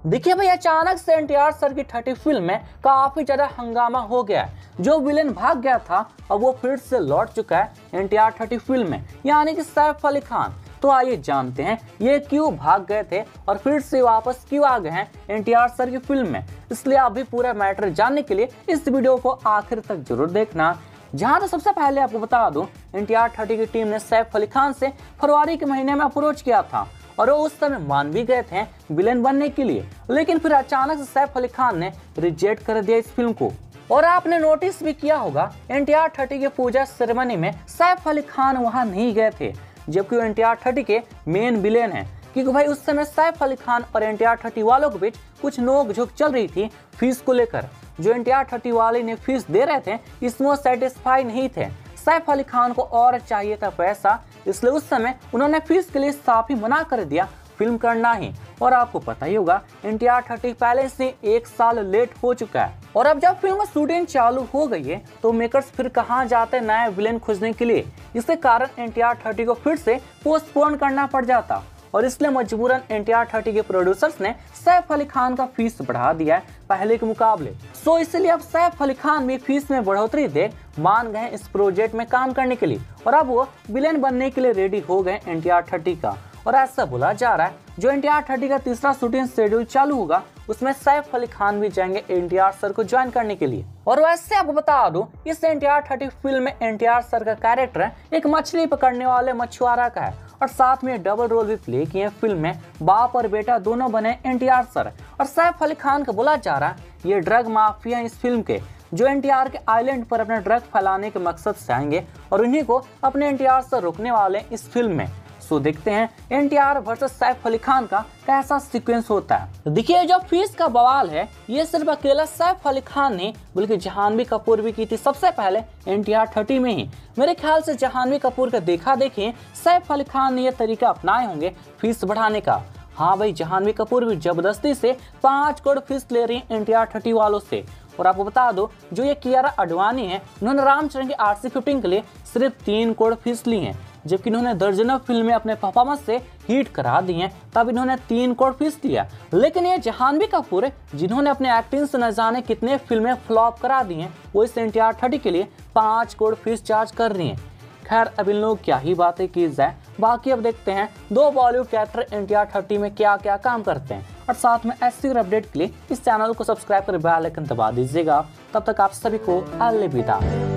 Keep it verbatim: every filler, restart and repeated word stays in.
देखिए भाई, अचानक से एनटीआर सर की थर्टी फिल्म में काफी ज्यादा हंगामा हो गया है। जो विलेन भाग गया था अब वो फिर से लौट चुका है एनटीआर थर्टी फिल्म में, यानी कि सैफ अली खान। तो आइए जानते हैं ये क्यों भाग गए थे और फिर से वापस क्यों आ गए हैं एनटीआर सर की फिल्म में। इसलिए आप भी पूरा मैटर जानने के लिए इस वीडियो को आखिर तक जरूर देखना। जहां तो सबसे पहले आपको बता दूं, एनटीआर थर्टी की टीम ने सैफ अली खान से फरवरी के महीने में अप्रोच किया था और वो उस समय मान भी गए थे विलेन बनने के लिए, लेकिन फिर अचानक से सैफ अली खान ने रिजेक्ट कर दिया इस फिल्म को। और आपने नोटिस भी किया होगा एनटीआर थर्टी के पूजा सेरेमनी में सैफ अली खान वहां नहीं गए थे, जबकि वो एनटीआर थर्टी के मेन विलेन हैं। क्योंकि भाई उस समय सैफ अली खान और एनटीआर थर्टी वालों के बीच कुछ नोक झोंक चल रही थी फीस को लेकर। जो एनटीआर थर्टी वाले ने फीस दे रहे थे इसमें वो सेटिस्फाई नहीं थे। सैफ अली खान को और चाहिए था पैसा, इसलिए उस समय उन्होंने फीस के लिए साफ ही मना कर दिया फिल्म करना ही। और आपको पता ही होगा एनटीआर थर्टी पहले से एक साल लेट हो चुका है और अब जब फिल्म शूटिंग चालू हो गई है तो मेकर्स फिर कहां जाते नए विलेन खोजने के लिए। इसके कारण एनटीआर थर्टी को फिर से पोस्टपोन करना पड़ जाता और इसलिए मजबूरन एनटीआर थर्टी के प्रोड्यूसर्स ने सैफ अली खान का फीस बढ़ा दिया है पहले के मुकाबले। सो इसलिए अब सैफ अली खान भी फीस में बढ़ोतरी देख मान गए इस प्रोजेक्ट में काम करने के लिए और अब वो विलेन बनने के लिए रेडी हो गए एनटीआर थर्टी का। और ऐसा बोला जा रहा है जो एनटीआर थर्टी का तीसरा शूटिंग शेड्यूल चालू होगा उसमें सैफ अली खान भी जाएंगे एनटीआर सर को ज्वाइन करने के लिए। और वैसे आपको बता दूं, इस एनटीआर थर्टी फिल्म में एनटीआर सर का कैरेक्टर एक मछली पकड़ने वाले मछुआरा का है और साथ में डबल रोल भी प्ले किए फिल्म में। बाप और बेटा दोनों बने एनटीआर सर और सैफ अली खान का बोला जा रहा है ये ड्रग माफिया इस फिल्म के जो एनटीआर के आइलैंड पर अपना ड्रग फैलाने के मकसद से आएंगे और उन्हीं को अपने एनटीआर से रोकने वाले इस फिल्म में। सो देखते हैं एनटीआर वर्सेस सैफ अली खान का कैसा सीक्वेंस होता है। देखिए जो फीस का बवाल है ये सिर्फ अकेला सैफ अली खान ने बल्कि जहानवी कपूर भी की थी सबसे पहले एनटीआर थर्टी में ही। मेरे ख्याल से जहानवी कपूर का देखा देखिए सैफ अली खान ने यह तरीका अपनाए होंगे फीस बढ़ाने का। हाँ भाई, जहानवी कपूर भी जबरदस्ती से पाँच करोड़ फीस ले रही है एनटीआर थर्टी वालों से। और आपको बता दो जो ये कियारा आडवाणी है उन्होंने रामचरण की आरसी फिफ्टीन के लिए सिर्फ तीन करोड़ फीस ली है, जबकि इन्होंने दर्जनों फिल्में अपने परफॉर्मेंस से हिट करा दी हैं तब इन्होंने तीन करोड़ फीस लिया। लेकिन ये जहानवी कपूर जिन्होंने अपने एक्टिंग से न जाने कितने फिल्में फ्लॉप करा दी हैं वो इस एनटीआर थर्टी के लिए पाँच करोड़ फीस चार्ज कर रही हैं। खैर अब इन लोग क्या ही बातें की जाए, बाकी अब देखते हैं दो बॉलीवुड कैरेक्टर एनटीआर थर्टी में क्या क्या काम करते हैं। और साथ में ऐसी अपडेट के लिए इस चैनल को सब्सक्राइब कर बेल आइकन दबा दीजिएगा। तब तक आप सभी को अलविदा।